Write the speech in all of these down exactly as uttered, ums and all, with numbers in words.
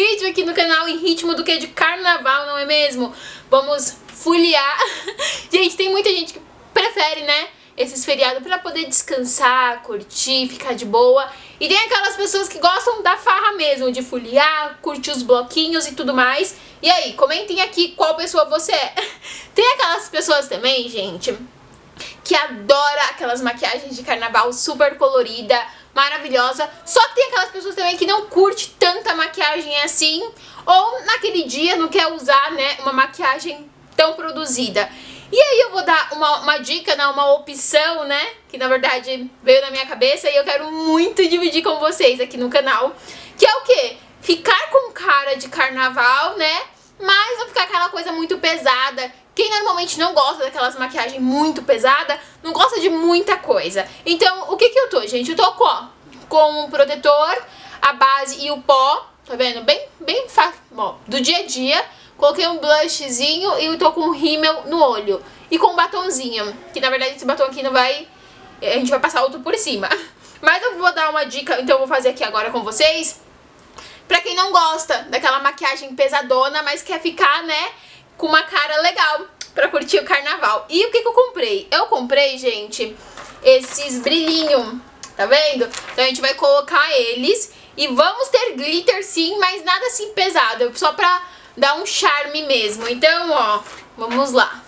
vídeo aqui no canal em ritmo do que? De carnaval, não é mesmo? Vamos foliar. Gente, tem muita gente que prefere, né, esses feriados pra poder descansar, curtir, ficar de boa. E tem aquelas pessoas que gostam da farra mesmo, de foliar, curtir os bloquinhos e tudo mais. E aí, comentem aqui qual pessoa você é. Tem aquelas pessoas também, gente, que adora aquelas maquiagens de carnaval super colorida, maravilhosa. Só que tem aquelas pessoas também que não curte tanta maquiagem assim, ou naquele dia não quer usar, né, uma maquiagem tão produzida. E aí eu vou dar uma, uma dica, né, uma opção, né, que na verdade veio na minha cabeça e eu quero muito dividir com vocês aqui no canal, que é o quê? Ficar com cara de carnaval, né, mas não ficar aquela coisa muito pesada. Quem normalmente não gosta daquelas maquiagens muito pesada, não gosta de muita coisa. Então, o que que eu tô, gente? Eu tô com, ó, com um protetor, a base e o pó, tá vendo? Bem, bem fácil, ó, do dia a dia. Coloquei um blushzinho e eu tô com um rímel no olho. E com um batonzinho, que na verdade esse batom aqui não vai... A gente vai passar outro por cima. Mas eu vou dar uma dica, então eu vou fazer aqui agora com vocês. Pra quem não gosta daquela maquiagem pesadona, mas quer ficar, né, com uma cara legal pra curtir o carnaval. E o que que eu comprei? Eu comprei, gente, esses brilhinhos, tá vendo? Então a gente vai colocar eles e vamos ter glitter sim, mas nada assim pesado, só pra dar um charme mesmo. Então, ó, vamos lá.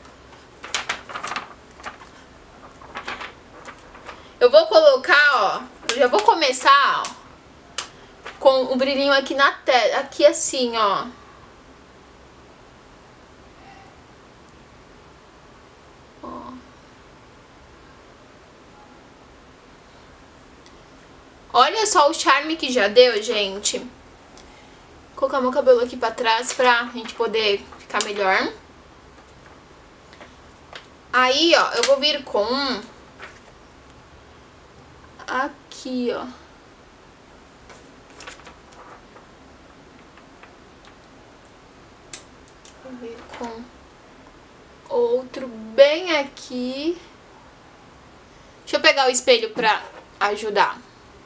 Eu vou colocar, ó, eu já vou começar, ó, com o brilhinho aqui na testa, aqui assim, ó. Olha só o charme que já deu, gente. Vou colocar meu cabelo aqui pra trás pra gente poder ficar melhor. Aí, ó, eu vou vir com um aqui, ó. Vou vir com outro bem aqui. Deixa eu pegar o espelho pra ajudar.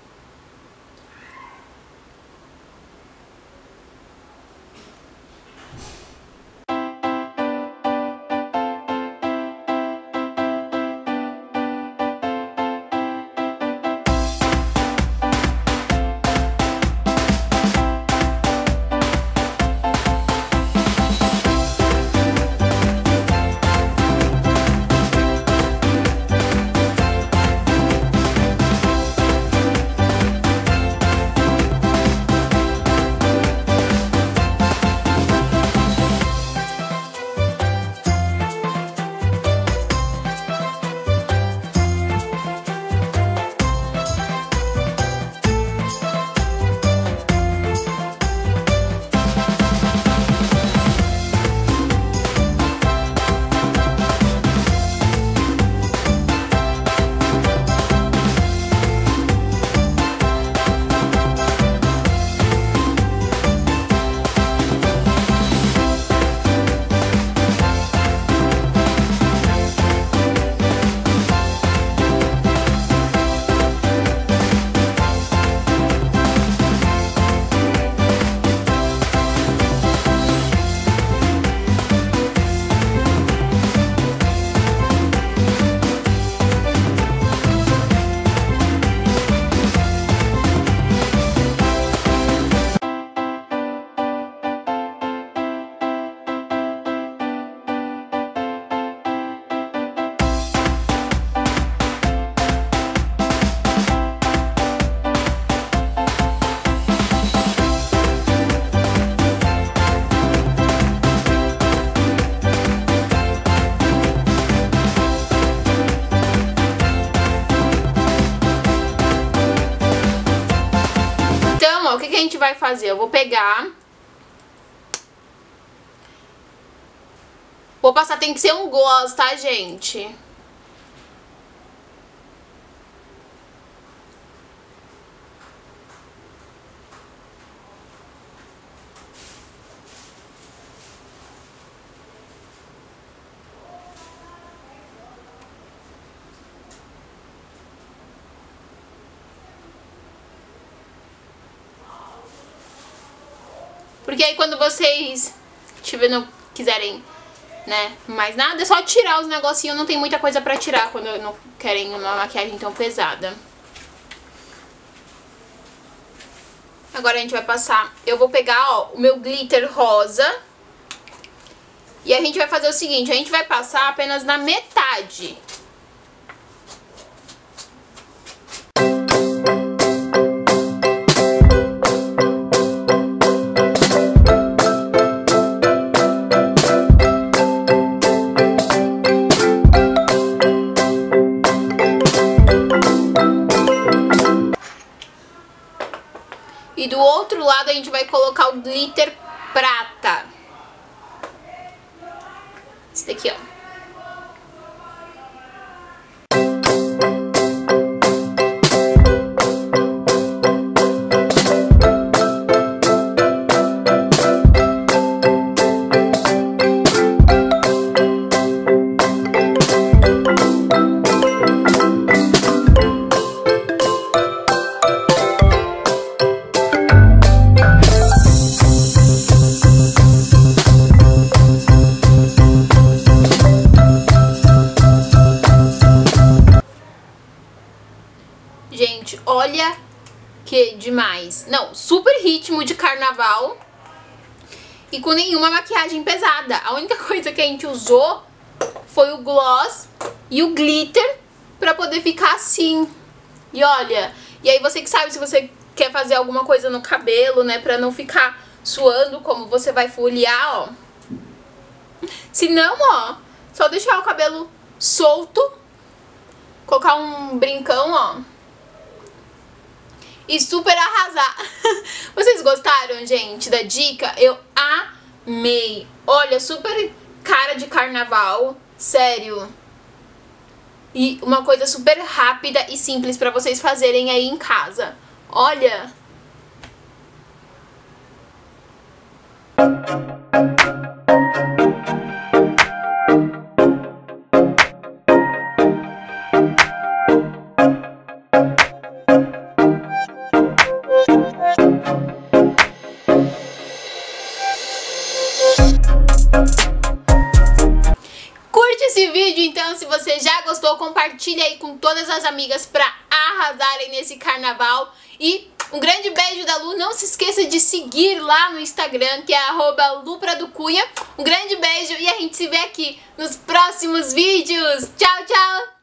O que que a gente vai fazer? Eu vou pegar... Vou passar, tem que ser um gloss, tá, gente? Porque aí quando vocês tiver, não quiserem, né, mais nada, é só tirar os negocinhos. Não tem muita coisa pra tirar quando não querem uma maquiagem tão pesada. Agora a gente vai passar, eu vou pegar, ó, o meu glitter rosa. E a gente vai fazer o seguinte, a gente vai passar apenas na metade. E do outro lado a gente vai colocar o glitter prata. Esse daqui, ó. Gente, olha que demais. Não, super ritmo de carnaval e com nenhuma maquiagem pesada. A única coisa que a gente usou foi o gloss e o glitter pra poder ficar assim. E olha, e aí você que sabe se você quer fazer alguma coisa no cabelo, né, pra não ficar suando, como você vai folhear, ó. Se não, ó, só deixar o cabelo solto, colocar um brincão, ó. E super arrasar. Vocês gostaram, gente, da dica? Eu amei. Olha, super cara de carnaval. Sério. E uma coisa super rápida e simples pra vocês fazerem aí em casa. Olha. Curte esse vídeo então, se você já gostou, compartilha aí com todas as amigas pra arrasarem nesse carnaval. E um grande beijo da Lu, não se esqueça de seguir lá no Instagram, que é arroba lupraducunha. Um grande beijo e a gente se vê aqui nos próximos vídeos. Tchau, tchau!